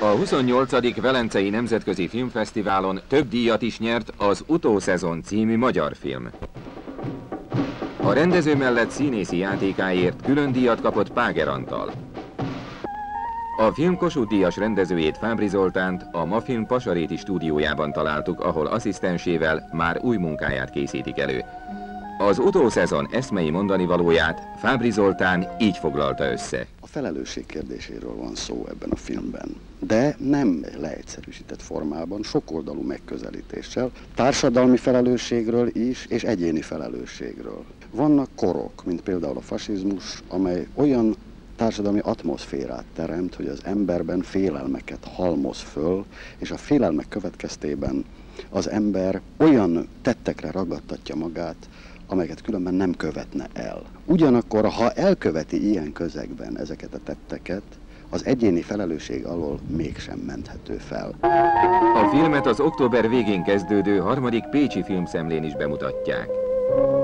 A 28. Velencei Nemzetközi Filmfesztiválon több díjat is nyert az Utószezon című magyar film. A rendező mellett színészi játékáért külön díjat kapott Páger Antal. A film Kossuth-díjas rendezőjét, Fábry Zoltánt a Mafilm Pasaréti stúdiójában találtuk, ahol asszisztensével már új munkáját készítik elő. Az Utószezon eszmei mondanivalóját Fábry Zoltán így foglalta össze. A felelősség kérdéséről van szó ebben a filmben, de nem leegyszerűsített formában, sokoldalú megközelítéssel, társadalmi felelősségről is, és egyéni felelősségről. Vannak korok, mint például a fasizmus, amely olyan társadalmi atmoszférát teremt, hogy az emberben félelmeket halmoz föl, és a félelmek következtében az ember olyan tettekre ragadtatja magát, amelyeket különben nem követne el. Ugyanakkor, ha elköveti ilyen közegben ezeket a tetteket, az egyéni felelősség alól mégsem menthető fel. A filmet az október végén kezdődő 3. pécsi filmszemlén is bemutatják.